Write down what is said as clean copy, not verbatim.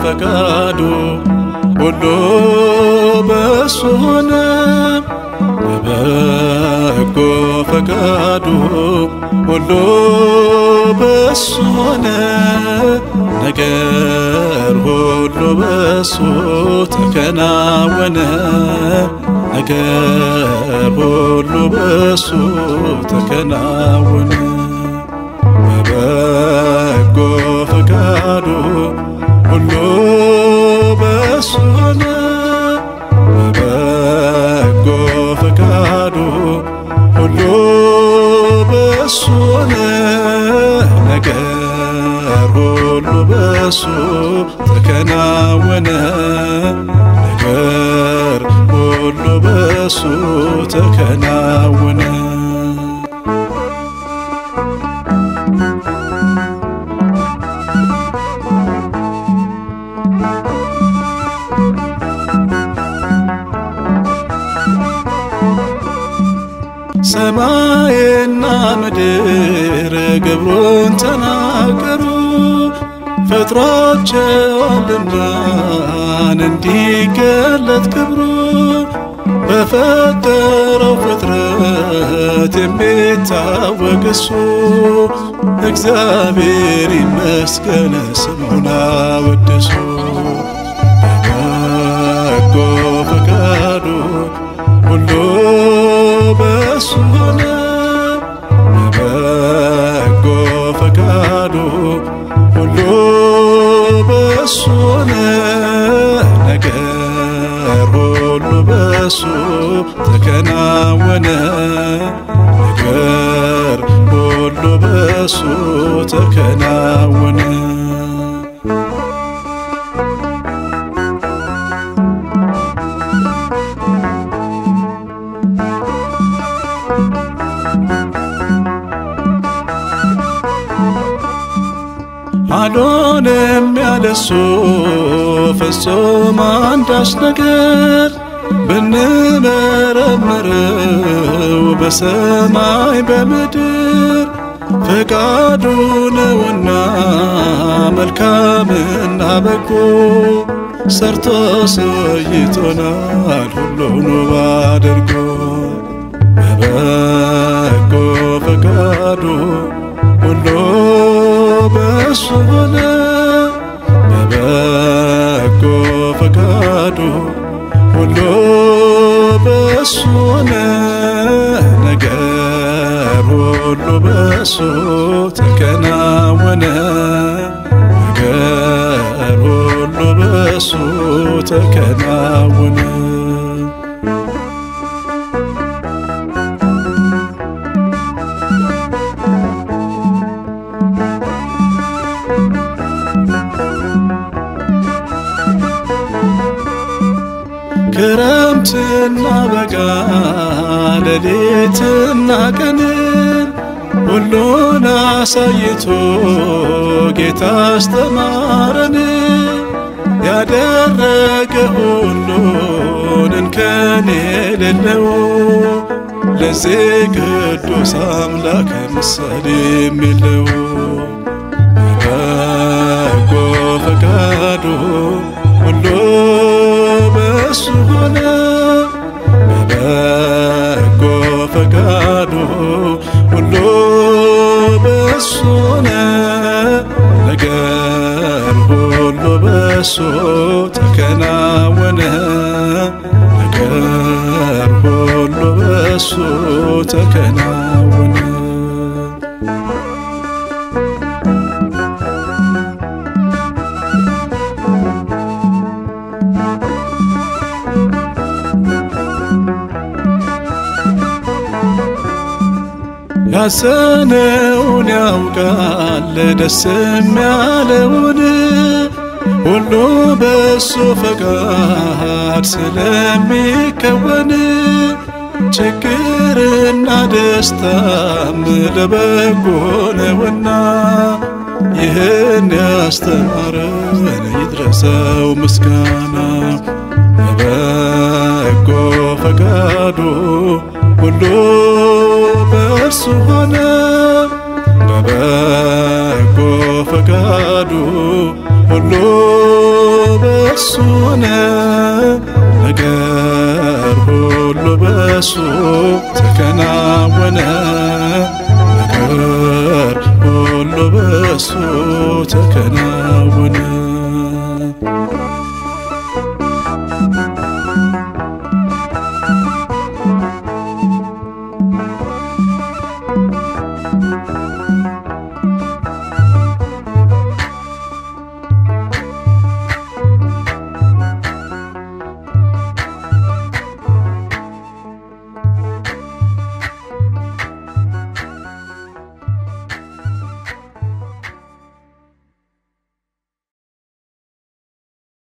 ፈቃዱ ሁሉ በሱ ሆነ በበጎ ፈቃዱ ሁሉ በሱ ሆነ ነገር ሁሉ በሱ ተከናወነ ነገር ሁሉ በሱ ተከናወነ በበጎ ፈቃዱ ሁሉ በሱ ሆነ በበጎ ፈቃዱ ሁሉ በሱ ሆነ ነገር ሁሉ በሱ ተከናወነ ነገር ሁሉ በሱ ተከናወነ ሰማይና ምድር ግብሩን ተናገሩ ፈጥሯቸዋልና እንዲገለጥ ክብሩ በፈጠረው ፍጥረት የሚታወቅ እሱ እግዚአብሔር ይመስገን ስሙን አወድሱ በበጎ ፈቃዱ ሁሉ በሱ ሆነ በበጎ ፈቃዱ ሁሉ በሱ ሆነ ነገር ሁሉ በሱ ተከናወነ ነገር ሁሉ በሱ ተከናወነ አልሆነም ያለሱ ፍጹም አንዳች ነገር ብንመረምረው በሰማይ በምድር ፈቃዱ ነውና መልካምና በጎ ሰርቶ አሳይቶናል ሁሉን አድርጎ በበጎ ፈቃዱ ሁሉ በሱ ሆነ በበጎ ፈቃዱ ሁሉ በሱ ሆነ ነገር ሁሉ በሱ ተከናወነ ነገር ሁሉ በሱ ተከናወነ ክረምትና በጋ ሌሊትና ቀን ሁሉን አሳይቶ ጌታ አስተማረን ያደረገ ሁሉን እንከን የሌለው ለዚህ ቅዱስ አምላክ ምሳሌ የለው በበጎ ፈቃዱ ሁሉ በሱ ሆነ በበጎ ፈቃዱ ሁሉ በሱ ሆነ ነገር ሁሉ በሱ ተከናወነ ነገር ሁሉ በሱ ተከናወነ ያሰነውን ያውቃል ደስ የሚያለውን ሁሉ በሱ ፈቃድ ስለሚከወን ችግርና ደስታም ለበጎ ነውና ይህን ያስተማረን ይድረሰው ምስጋና በበጎ ፈቃዱ ሁሉ በእርሱ ሆነ በበጎ ፈቃዱ ሁሉ በሱ ተከናወነ ነገር ሁሉ በሱ ተከናወነ